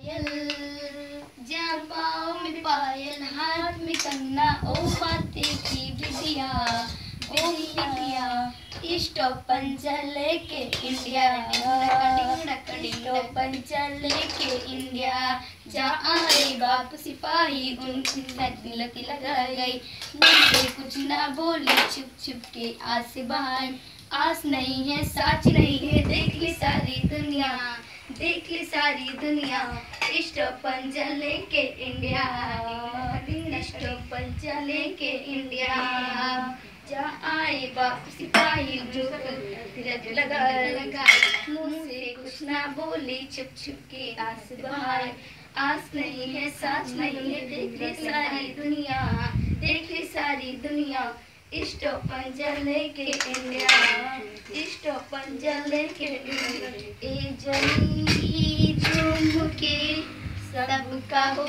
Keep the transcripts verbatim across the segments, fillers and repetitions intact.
पायल जहाँ पाँव में पायल हाथ में कंगना, ओ बातें की बिटिया ओ बिटिया। स्टॉप पंचा लेके इंडिया, स्टॉप पंचा लेके इंडिया। जहाँ आए बाप सिपाही उनकी तिलक लगा गई, मुझसे कुछ ना बोली छुप छुप के आस से बाहर। आस नहीं है साच नहीं है, देख ली सारी दुनिया देख ली सारी दुनिया। स्टॉप पंचा लेके इंडिया, स्टॉप पंचा लेके इंडिया। जहाँ आए बाप सिपाही जो तिलक लगा लगा, मुझसे कुछ ना बोली छुप छुप के आस बाहर। आस नहीं है साच नहीं है, देख ली सारी दुनिया देख ली सारी दुनिया। स्टॉप पंचा लेके इंडिया, स्टॉप पंचा लेके इंडिया। ए जमी झूम के सबका हो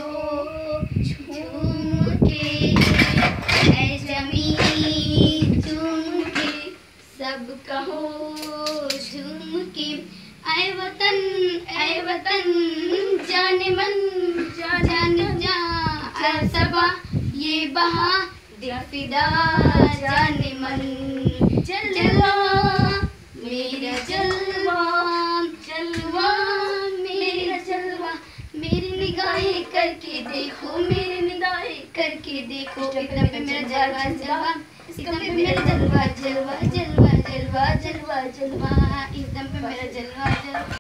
झूम के, ए जमी झूम के सबका हो झूम के। ऐ वतन ऐ वतन जाने मन जान जा सबा ये बहा दिल फिदा जाने मन। जलवा मेरा जलवा जलवा मेरा जलवा, मेरी निगाहें करके देखो मेरी निगाहें करके देखो। एकदम पे मेरा जलवा जलवा, एकदम पे मेरा जलवा जलवा जलवा जलवा जलवा जलवा, एकदम पे मेरा जलवा जलवा।